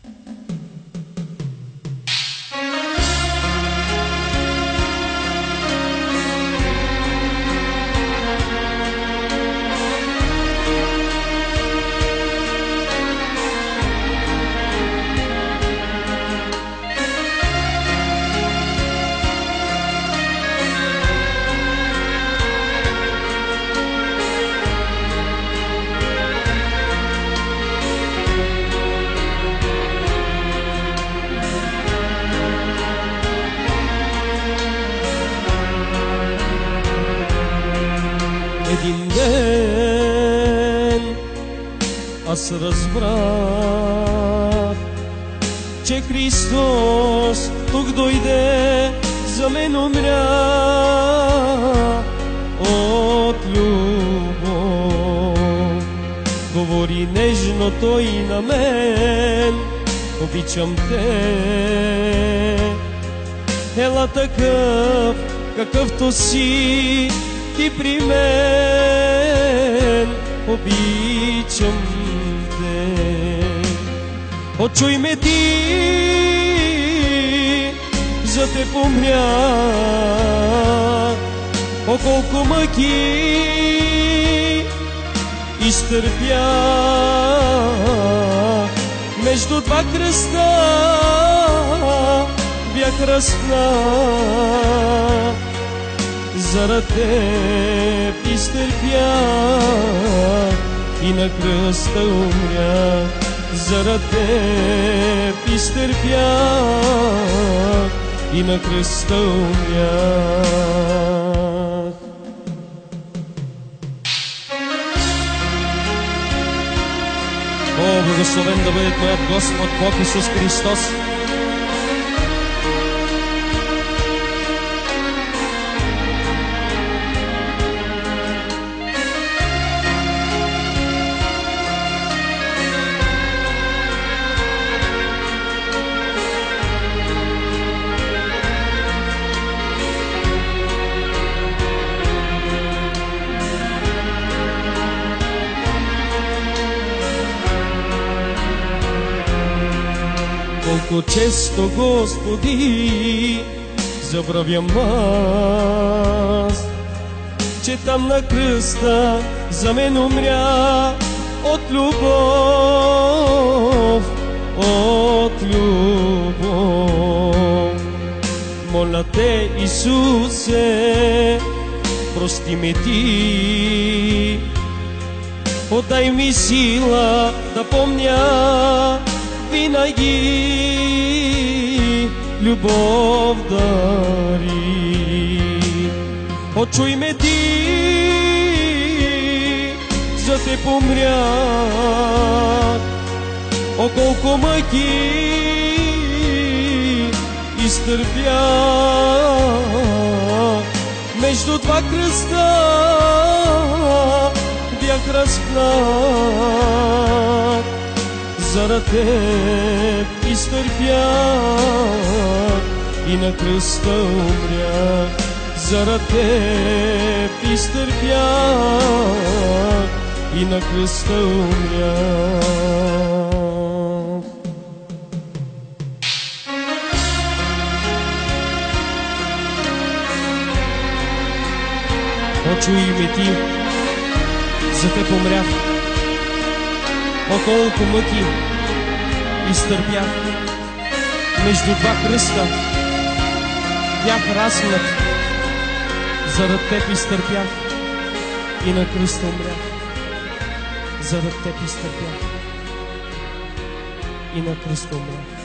Един ден аз разбрах, че Христос тук дойде, за мен умря от любов. Говори нежно той на мен: обичам те, ела такъв, какъвто си ти при мен, обичам те. О, чуй ме ти, за те помрях, о, колко мъки изтърпях, между два кръста бях разпнат. Заради теб изтърпях и на кръста умрях. Заради теб изтърпях и на кръста умрях. О, благословен да бъде Твоят Господ Бог Исус Христос! Колко често, Господи, забравям аз, че там на кръста за мен умря от любов, от любов. Моля те, Исусе, прости ме ти, подай ми сила да помня винаги, любов дари. О, чуй ме ти, за те помрях, о, колко мъки изтърпях, между два кръста бях разпнат. Заради теб изтърпях и на кръста умрях. Заради теб изтърпях и на кръста умрях. О, чуй ме ти, за те помрях, о, колко мъки изтърпях, между два кръста бях разпнат. Заради теб изтърпях и на кръста умрях. Заради теб изтърпях и на кръста умрях.